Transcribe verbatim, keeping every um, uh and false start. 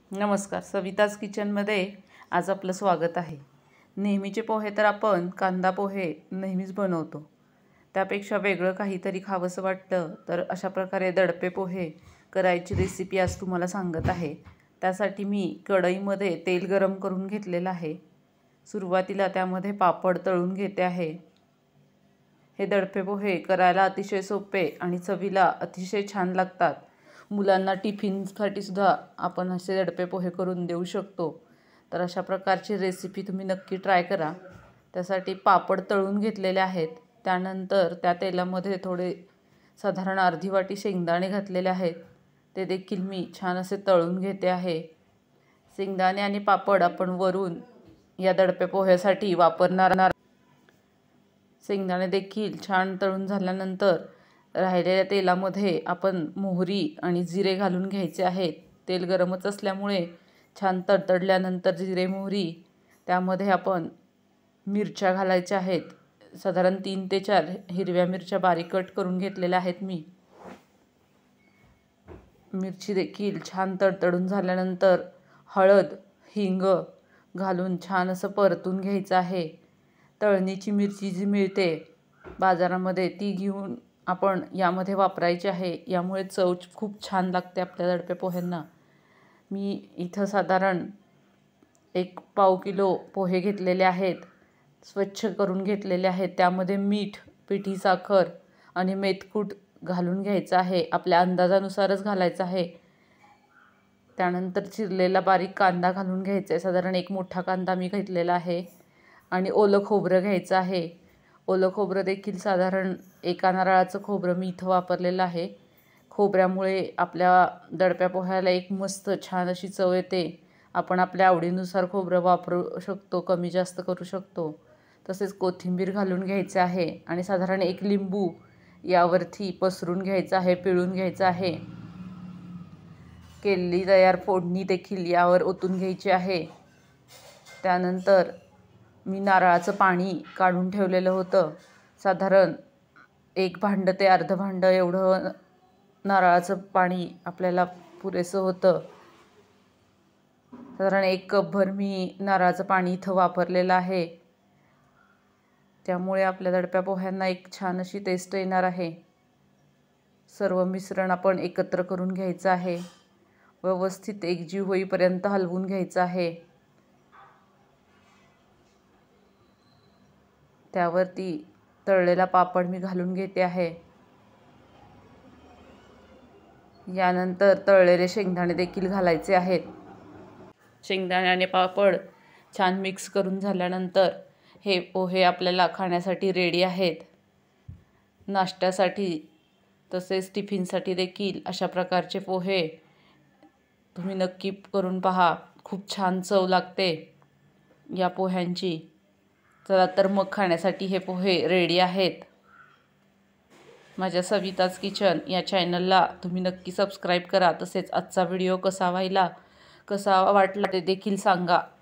नमस्कार, सविताज किचनमध्ये आज आपलं स्वागत आहे। नेहमीचे पोहे तर आपण कांदा पोहे नेहमीच बनवतो, त्यापेक्षा वेगळं काहीतरी खावंसं वाटतं तर अशा प्रकारे दडपे पोहे करायची रेसिपी आज तुम्हाला सांगत आहे। त्यासाठी मी कढईमध्ये तेल गरम करून घेतलेलं आहे। सुरुवातीला त्यामध्ये पापड तळून घेते आहे। हे दडपे पोहे करायला अतिशय सोपे आणि चवीला अतिशय छान लागतात। मुलांना टिफिनसाठी सुद्धा आपण असे दडपे पोहे करून देऊ शकतो। तर अशा प्रकारची रेसिपी तुम्ही नक्की ट्राय करा। त्यासाठी पापड तळून घेतलेले आहेत। त्यानंतर त्या तेलामध्ये थोडे साधारण अर्धी वाटी शेंगदाणे घातलेले आहेत, ते देखील मी छान असे तळून घेते आहे। शेंगदाणे आणि पापड आपण वरून या दडपे पोह्यासाठी वापरणार। शेंगदाणे देखील छान तळून झाल्यानंतर राहिलेल्या तेलामध्ये आपण मोहरी आणि जिरे घालून घ्यायचे आहेत। तेल गरमच असल्यामुळे छान तडतडल्यानंतर जिरे मोहरी त्यामध्ये आपण मिरच्या घालायच्या आहेत। साधारण तीन ते चार हिरव्या मिरच्या बारीक कट करून घेतलेल्या आहेत मी। मिरची देखील छान तडतडून झाल्यानंतर हळद हिंग घालून छान असं परतून घ्यायचं आहे। तळणीची मिरची जी मिळते बाजारामध्ये ती घेऊन आपण यामध्ये वापरायची आहे, यामुळे चव खूप छान लागते आपल्या दडपे पोह्यांना। मी इथं साधारण एक पाव किलो पोहे घेतलेले आहेत, स्वच्छ करून घेतलेले आहेत। त्यामध्ये मीठ, पिठी साखर आणि मेथकूट घालून घ्यायचं आहे, आपल्या अंदाजानुसारच घालायचं आहे। त्यानंतर चिरलेला बारीक कांदा घालून घ्यायचा आहे, साधारण एक मोठा कांदा मी घेतलेला आहे। आणि ओलं खोबरं घ्यायचं आहे। ओलं खोबरं देखील साधारण एका नारळाचं खोबरं मी इथं वापरलेलं आहे। खोबऱ्यामुळे आपल्या दडप्या पोह्याला एक मस्त छान अशी चव येते। आपण आपल्या आवडीनुसार खोबरं वापरू शकतो, कमी जास्त करू शकतो। तसेच कोथिंबीर घालून घ्यायचं आहे आणि साधारण एक लिंबू यावरती पसरून घ्यायचं आहे, पिळून घ्यायचं आहे। केलेली तयार फोडणी देखील यावर ओतून घ्यायची आहे। त्यानंतर मी नारळाचं पाणी काढून ठेवलेलं होतं, साधारण एक भांडं ते अर्ध भांडं एवढं नारळाचं पाणी आपल्याला पुरेसं होतं। साधारण एक कपभर मी नारळाचं पाणी इथं वापरलेलं आहे, त्यामुळे आपल्या दडप्या पोह्यांना एक छान अशी टेस्ट येणार आहे। सर्व मिश्रण आपण एकत्र करून घ्यायचं आहे, व्यवस्थित एकजीव होईपर्यंत हलवून घ्यायचं आहे। त्यावरती तळलेला पापड मी घालून घेते आहे। यानंतर तळलेले शेंगदाणे देखील घालायचे आहेत। शेंगदाणे आणि पापड छान मिक्स करून झाल्यानंतर हे पोहे आपल्याला खाण्यासाठी रेडी आहेत। नाश्त्यासाठी तसेच टिफिनसाठी देखील अशा प्रकारचे पोहे तुम्ही नक्की करून पहा, खूप छान चव लागते या पोह्यांची। चला तर मग खाण्यासाठी हे पोहे रेडी आहेत। माझ्या सविताज किचन या चॅनलला तुम्ही नक्की सबस्क्राईब करा। तसेच आजचा व्हिडिओ कसा व्हायला कसा वाटला ते देखील सांगा।